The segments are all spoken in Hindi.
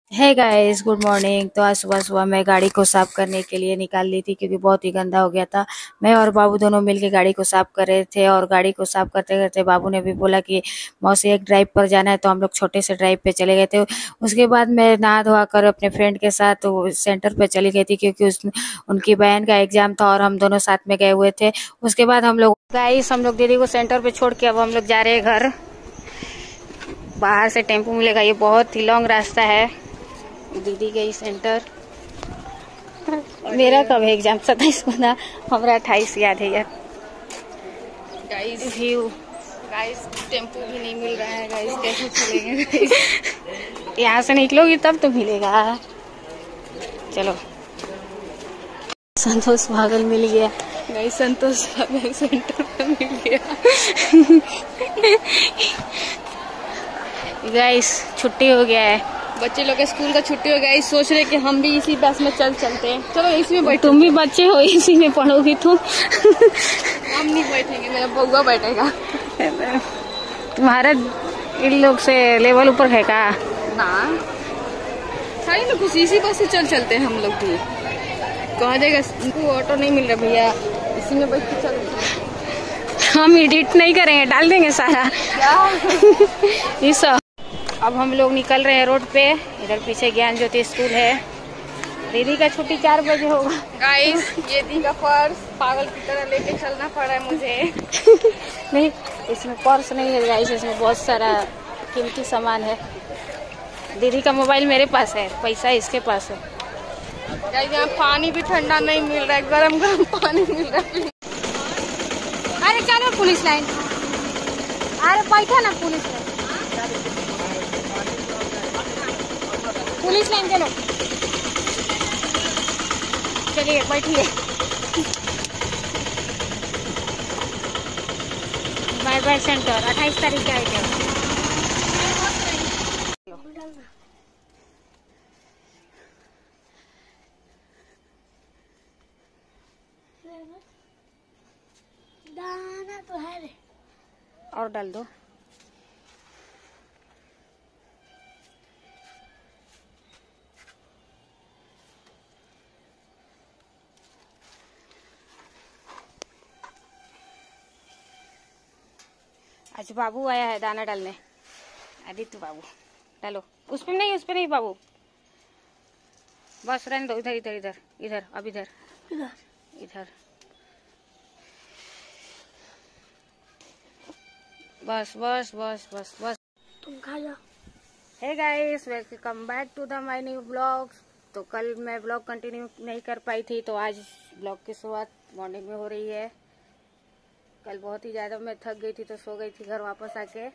है गाइस, गुड मॉर्निंग। तो आज सुबह सुबह मैं गाड़ी को साफ करने के लिए निकाल ली थी क्योंकि बहुत ही गंदा हो गया था। मैं और बाबू दोनों मिलके गाड़ी को साफ कर रहे थे और गाड़ी को साफ करते करते बाबू ने भी बोला कि मौसी एक ड्राइव पर जाना है, तो हम लोग छोटे से ड्राइव पे चले गए थे। उसके बाद मैं नहा धोआ कर अपने फ्रेंड के साथ वो सेंटर पे चली गई थी क्योंकि उनकी बहन का एग्जाम था और हम दोनों साथ में गए हुए थे। उसके बाद हम लोग दीदी को सेंटर पे छोड़ के अब हम लोग जा रहे हैं घर। बाहर से टेम्पो मिलेगा, ये बहुत ही लॉन्ग रास्ता है। दीदी गई सेंटर। मेरा कब है एग्जाम? 27 को ना, हमारा 28 याद है यार। गाइस व्यू, गाइस टेम्पो भी नहीं मिल रहा है गाइस, कैसे चलेंगे गाइस? यहाँ से निकलोगी तब तो मिलेगा। चलो, संतोष पागल मिल गया गाइस, संतोष पागल सेंटर पे मिल गया। गाइस छुट्टी हो गया है, बच्चे लोग के स्कूल का छुट्टी हो गया। इस सोच रहे कि हम भी इसी बस में चलते हैं। चलो इसी में बैठ। तुम भी बच्चे हो, इसी में पढ़ोगी तुम। हम नहीं बैठेंगे, मेरा बउआ बैठेगा। तुम्हारा इन लोग से लेवल ऊपर है का? ना सारी लोग इसी बस से चलते हैं हम लोग भी। कहा जाएगा उनको ऑटो नहीं मिल रहा भैया, इसी में बैठ के चल। हम एडिट नहीं करेंगे, डाल देंगे सारा ये सब। अब हम लोग निकल रहे हैं रोड पे। इधर पीछे ज्ञान ज्योति स्कूल है। दीदी का छुट्टी 4 बजे होगा। गाइस ये दी का पर्स पागल की तरह लेके चलना पड़ा है मुझे। नहीं, इसमें पर्स नहीं है गाइस, इसमें बहुत सारा कीमती सामान है। दीदी का मोबाइल मेरे पास है, पैसा इसके पास है। गाइस यहाँ पानी भी ठंडा नहीं मिल रहा है, गरम गरम पानी मिल रहा है। अरे चलो पुलिस लाइन, अरे बैठा ना पुलिस लाइन, पुलिस लाइन चलो। चलिए बैठिए। बाय बाय सेंटर 28 तारीख का है। दाना तो है रे, और डाल दो। आज बाबू आया है दाना डालने, आदित्य बाबू। डालो। उस पे नहीं बाबू, बस रहने दो। इधर इधर इधर इधर, अब इधर इधर, बस बस बस बस बस। तुम खा जाओ। Hey guys, welcome back to the my new blog. तो कल मैं ब्लॉग कंटिन्यू नहीं कर पाई थी, तो आज ब्लॉग की शुरुआत मॉर्निंग में हो रही है। कल बहुत ही ज्यादा मैं थक गई थी तो सो गई थी घर वापस आके।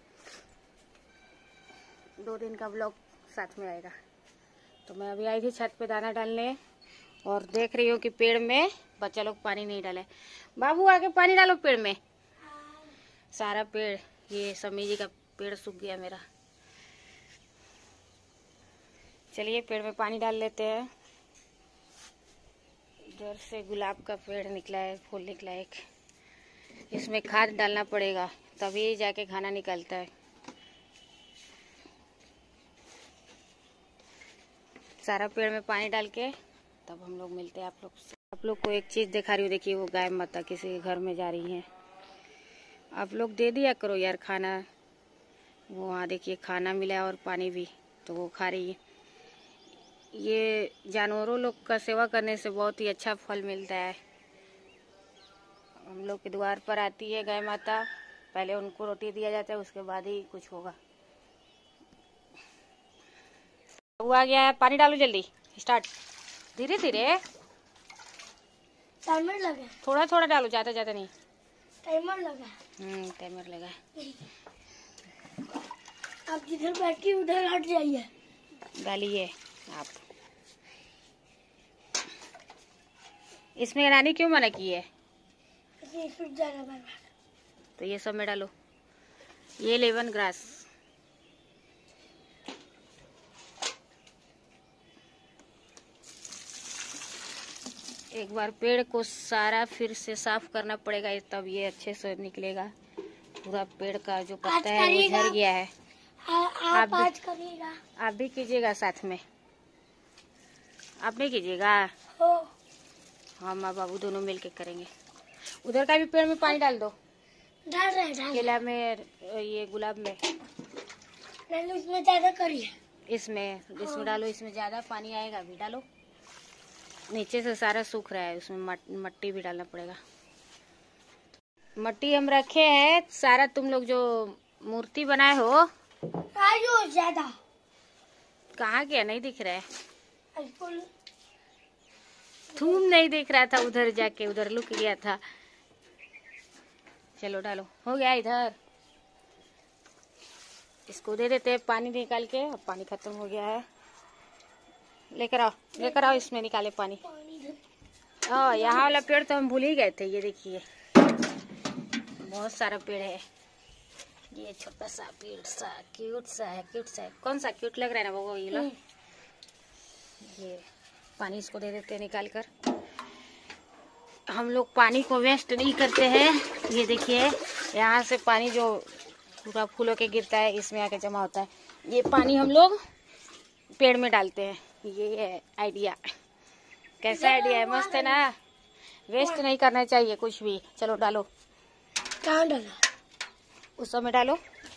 2 दिन का ब्लॉग साथ में आएगा। तो मैं अभी आई थी छत पे दाना डालने और देख रही हूँ कि पेड़ में बच्चा लोग पानी नहीं डाले। बाबू आके पानी डालो पेड़ में। सारा पेड़, ये समी जी का पेड़ सूख गया मेरा। चलिए पेड़ में पानी डाल लेते हैं। इधर से गुलाब का पेड़ निकला है, फूल निकला है एक। इसमें खाद डालना पड़ेगा तभी जाके खाना निकलता है। सारा पेड़ में पानी डाल के तब हम लोग मिलते हैं आप लोग से। आप लोग को एक चीज दिखा रही हूँ, देखिए वो गाय माता किसी के घर में जा रही है। आप लोग दे दिया करो यार खाना। वो वहाँ देखिए खाना मिला है और पानी भी, तो वो खा रही है। ये जानवरों लोग का सेवा करने से बहुत ही अच्छा फल मिलता है। हम लोग के द्वार पर आती है गाय माता, पहले उनको रोटी दिया जाता है, उसके बाद ही कुछ होगा। वो आ गया है, पानी डालो जल्दी, स्टार्ट। धीरे धीरे, टाइमर लगा। थोड़ा थोड़ा डालो, ज्यादा ज्यादा नहीं। टाइमर लगा। टाइमर लगा। आप जिधर बैठी उधर हट जाइए। डालिए आप। इसमें रानी क्यों मना की है? टूट जाएगा बार बार। तो ये सब में डालो, ये लेमन ग्रास। एक बार पेड़ को सारा फिर से साफ करना पड़ेगा, तब ये अच्छे से निकलेगा। पूरा पेड़ का जो पत्ता है वो झड़ गया है। आप आज करिएगा। आप भी कीजिएगा साथ में। आप नहीं कीजिएगा? हो हाँ, माँ बाबू दोनों मिलके करेंगे। उधर का भी पेड़ में पानी डाल दो, डाल रहे केला में, ये गुलाब में। नहीं, उसमें ज्यादा करिए। इसमें डालो, इसमें ज्यादा पानी आएगा। अभी डालो, नीचे से सारा सूख रहा है, उसमें मट्टी भी डालना पड़ेगा। मट्टी हम रखे हैं सारा। तुम लोग जो मूर्ति बनाए हो, आयो ज्यादा कहाँ गया? नहीं दिख रहा है। बिल्कुल तुम नहीं दिख रहा था, उधर जाके उधर लुक गया था। चलो डालो, हो गया इधर। इसको दे देते हैं पानी निकाल के। अब पानी खत्म हो गया है। लेकर आओ, इसमें निकाले पानी। यहाँ वाला पेड़ तो हम भूल ही गए थे। ये देखिए, बहुत सारा पेड़ है। ये छोटा सा पेड़ सा क्यूट सा है। कौन सा क्यूट लग रहा है ना वो? ये लो, ये पानी इसको दे देते हैं निकाल कर। हम लोग पानी को वेस्ट नहीं करते हैं। ये देखिए, यहाँ से पानी जो पूरा फूलों के गिरता है, इसमें आके जमा होता है। ये पानी हम लोग पेड़ में डालते हैं। ये है आइडिया। कैसा आइडिया है? मस्त है ना? वेस्ट नहीं करना चाहिए कुछ भी। चलो डालो। कहाँ डाला? उस समय डालो।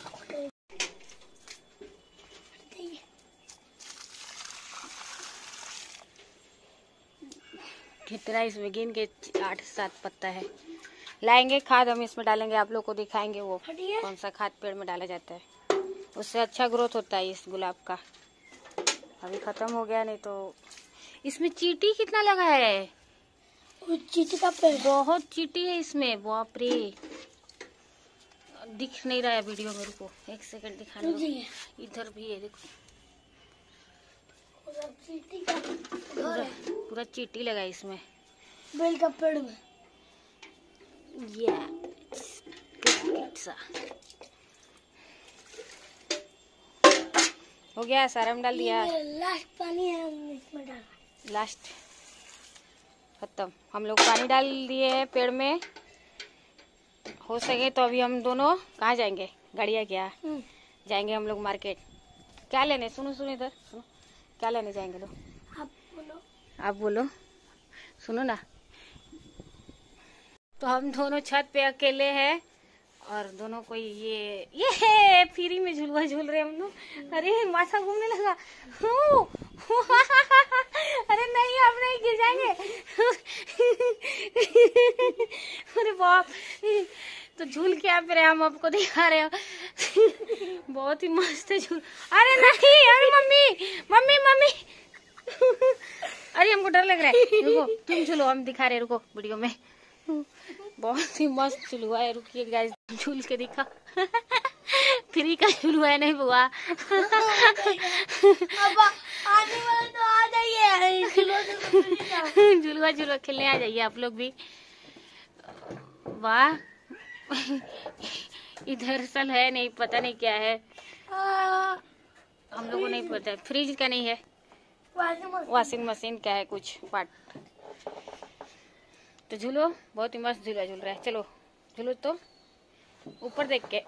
कितना इसमें गिन के 8-7 पत्ता है। लाएंगे खाद, हम इसमें डालेंगे, आप लोग को दिखाएंगे वो कौन सा खाद पेड़ में डाला जाता है। उससे अच्छा ग्रोथ होता है इस गुलाब का। अभी खत्म हो गया, नहीं तो। इसमें चींटी कितना लगा है? चींटी का पेड़ बहुत चींटी है इसमें, बाप रे। दिख नहीं रहा है वीडियो में, रुको 1 सेकंड दिखाने दो। इधर भी है, देखो चींटी का पूरा चींटी लगा है इसमें, बेल का पेड़ में। हो गया, सारा में डाल दिया। लास्ट पानी है, हम इसमें डाला। लास्ट खत्म। हम लोग पानी डाल दिए हैं पेड़ में। हो सके तो अभी हम दोनों कहाँ जाएंगे? गाड़िया क्या जाएंगे हम लोग मार्केट। क्या लेने? सुनो इधर सुनो, क्या लेने जाएंगे लोग? आप बोलो, सुनो ना। तो हम दोनों छत पे अकेले हैं और दोनों को ये फ्री में झुलवा झूल रहे हम लोग। अरे माथा घूमने लगा। अरे नहीं, आप नहीं गिर जाएंगे। अरे बाप, तो झूल के आप रहे, हम आपको दिखा रहे हो। बहुत ही मस्त है झूल। अरे नहीं, अरे मम्मी। अरे हमको डर लग रहा है, रुको तुम झूलो, हम दिखा रहे, रुको वीडियो में। बहुत ही मस्त झुलुआ है। रुकिए गाइस, झूल के दिखा। फ्री का झुलुआ है, नहीं बुआ। आने वाले तो आ जाइए, झुलुआ खेलने आ जाइए आप लोग भी। वाह, इधर सल है नहीं, पता नहीं क्या है, हम लोगों को नहीं पता। फ्रिज का नहीं है, वॉशिंग मशीन का है कुछ पार्ट। तो झूलो, बहुत ही मस्त झूला झूल रहा है। चलो झूलो तो ऊपर देख के।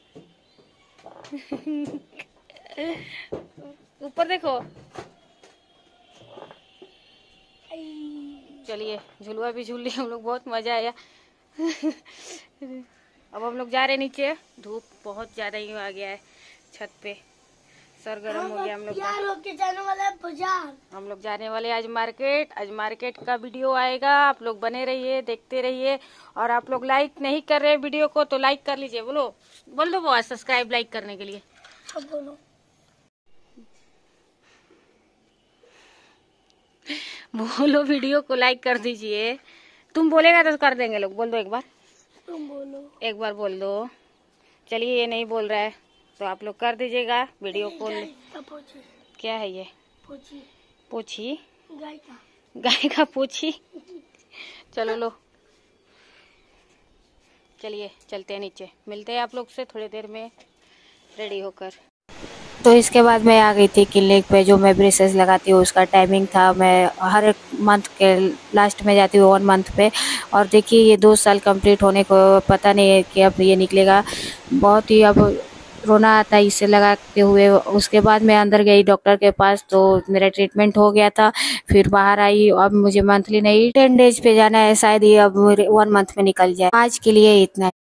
ऊपर देखो। चलिए झुलुआ भी झूल लिए हम लोग, बहुत मजा आया। अब हम लोग जा रहे नीचे। धूप बहुत ज्यादा ही आ गया है, छत पे सर गर्म हो गया। हम लोग जाने वाले बाजार। हम लोग जाने वाले आज मार्केट। आज मार्केट का वीडियो आएगा, आप लोग बने रहिए, देखते रहिए। और आप लोग लाइक नहीं कर रहे वीडियो को तो लाइक कर लीजिए। बोल दो वो सब्सक्राइब लाइक करने के लिए। अब बोलो। बोलो वीडियो को लाइक कर दीजिए। तुम बोलेगा तो कर देंगे लोग। बोल दो एक बार, तुम बोलो एक बार बोल दो। चलिए ये नहीं बोल रहा है तो आप लोग कर दीजिएगा वीडियो को। क्या है ये? पोछी, गाय का पोछी। चलो लो, चलिए चलते हैं नीचे। मिलते हैं आप लोग से थोड़ी देर में रेडी होकर। तो इसके बाद मैं आ गई थी क्लिनिक पे। जो मैं ब्रेसेस लगाती हूँ उसका टाइमिंग था। मैं हर मंथ के लास्ट में जाती हूँ 1 मंथ पे। और देखिए ये 2 साल कंप्लीट होने को पता नहीं है कि अब ये निकलेगा। बहुत ही अब रोना आता है इसे लगाते हुए। उसके बाद मैं अंदर गई डॉक्टर के पास, तो मेरा ट्रीटमेंट हो गया था। फिर बाहर आई। अब मुझे मंथली नहीं 10 डेज पे जाना है, शायद ये अब 1 मंथ में निकल जाए। आज के लिए इतना।